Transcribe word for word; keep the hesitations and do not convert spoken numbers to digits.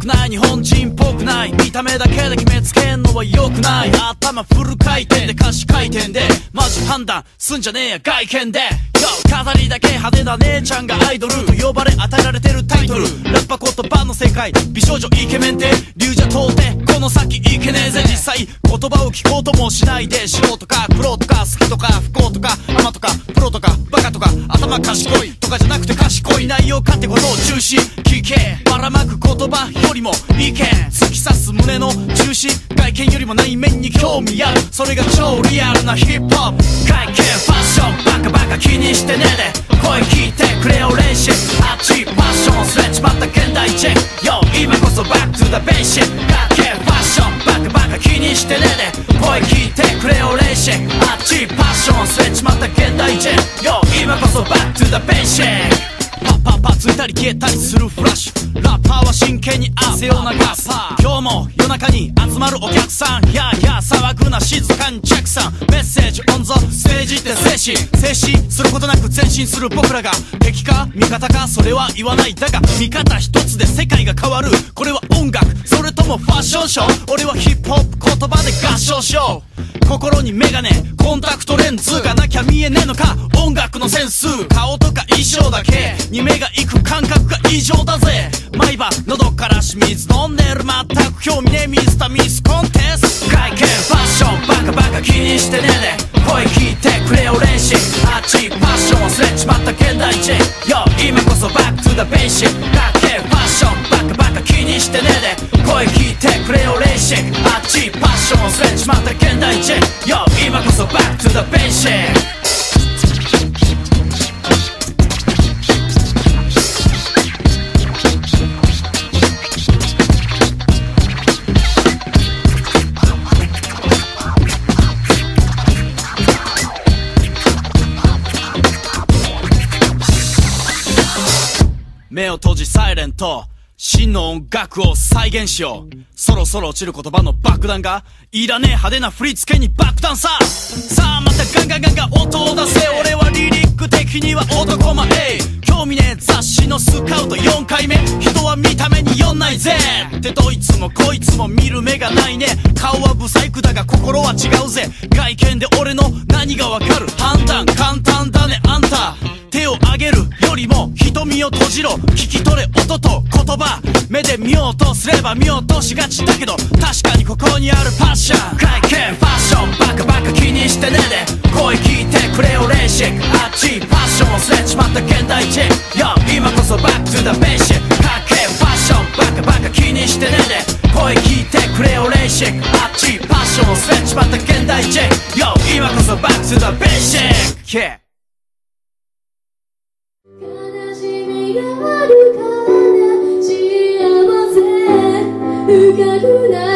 くない日本人っぽくない、見た目だけで決めつけんのは良くない。頭フル回転で歌詞回転でマジ判断すんじゃねえや外見で。飾りだけ派手な姉ちゃんがアイドルと呼ばれ与えられてるタイトル。ラッパ言葉の世界、美少女イケメンで龍者通ってこの先いけねえぜ。実際言葉を聞こうともしないで、素人かプロとか好きとか不幸とかアマとかプロとかバカとか頭賢いとかじゃなくて賢い内容かってことを中心聞け。ばらまく言葉よりも意見突き刺す胸の中心、外見よりも内面に興味ある、それが超リアルなヒップホップ。外見ファッションバカバカ気にしてねえで声聞いてくれよ練習。あっちファッションすれちまった現代人よ、今こそバックトゥザベーシック。外見ファッションバカバカ気にしてねえで声聞いてくれよ練習。あっちファッションすれちまった現代人よ、今こそバックトゥザベーシック。パッパッパついたり消えたりするフラッシュ、ラッパーは真剣に汗を流す。今日も夜中に集まるお客さん、やーやー騒ぐな静かにチェックさん。メッセージオンザステージって静止静止することなく前進する僕らが敵か味方かそれは言わない。だが味方一つで世界が変わる、これは音楽それともファッションショー。俺はヒップホップ言葉で合唱しよう。心にメガネコンタクトレンズがなきゃ見えねえのか、音楽のセンス顔とか衣装だけに目が行く感覚が異常だぜ。毎晩喉から清水飲んでる、全く興味ねえミスターミスコンテスト。外見ファッションバカバカ気にしてねえで声聞いてくれよ練習。あっちファッション忘れちまった現代人よ、今こそバックトゥザベーシック。外見ファッションバカバカ気にしてねえで声聞いてくれよ練習。あっちファッション忘れちまった現代人よ、今こそバックトゥザベーシック。目を閉じサイレント真の音楽を再現しよう。そろそろ落ちる言葉の爆弾がいらねえ派手な振り付けに爆弾さ。さあまたガンガンガンガン音を出せ。俺はリリック的には男前、興味ねえ雑誌のスカウトよんかいめ、人は見た目によんないぜってどいつもこいつも見る目がないね。顔はブサイクだが心は違うぜ。外見で俺の何がわかる、判断簡単だねあんた。手を上げるよりも瞳を閉じろ、聞き取れ音と言葉。目で見ようとすれば見ようとしがちだけど確かにここにあるパッション。外見ファッションバカバカ気にしてねえで声聞いてくれよ練習。あっちファッション忘れちまった現代人よ、今こそバックトゥザベーシック。外見ファッションバカバカ気にしてねえで声聞いてくれよ練習。あっちファッション忘れちまった現代人よ、今こそバックトゥザベーシック、yeah。 悲しみがあるから幸せ浮かぶな